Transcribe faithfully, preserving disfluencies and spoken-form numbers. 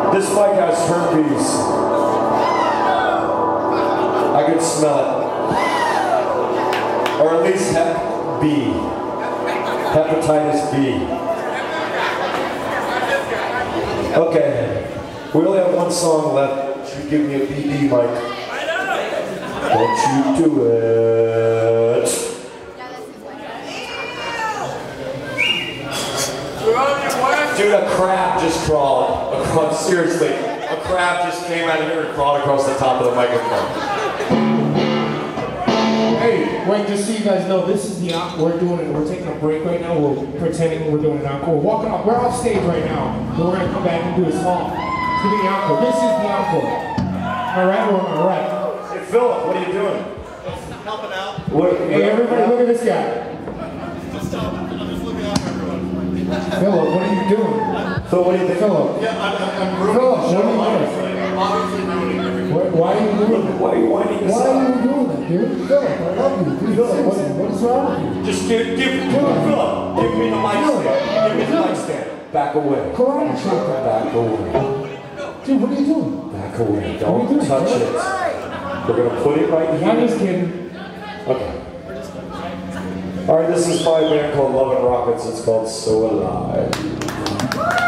This mic has herpes. I can smell it. Or at least hep B. Hepatitis B. Okay. We only have one song left. Should you give me a P D mic? Don't you do it. Dude, a crab just crawled across, seriously, a crab just came out of here and crawled across the top of the microphone. Hey, wait, just so you guys know, this is the encore. We're doing it, we're taking a break right now. We're pretending we're doing an encore. We're walking off, we're off stage right now, but we're gonna come back and do a song. It's gonna be the encore. This is the encore. Alright, or am I right? Hey, Philip, what are you doing? Helping out. What, Hey, everybody, look at this guy. Just stop. I'm just looking out for everyone. Philip, what are you doing? Phil, what do you think? Philip. Yeah, I'm, I'm, I'm ruining Philip, the show. what are you Obviously, obviously ruining everything. Why, why are you doing that? Why are you winding us Why up? are you doing that, dude? Philip, I love you. Dude, Philip, what, what's wrong with you? Just give, give, Philip, Philip, give me the mic stand. Give me the mic stand. Back away. Karate chop that. Back away. Dude, what are you doing? Back away. What are Don't you doing? touch it. We're gonna put it right here. I'm just kidding. Okay. All right, this is by a band called Love and Rockets. It's called So Alive.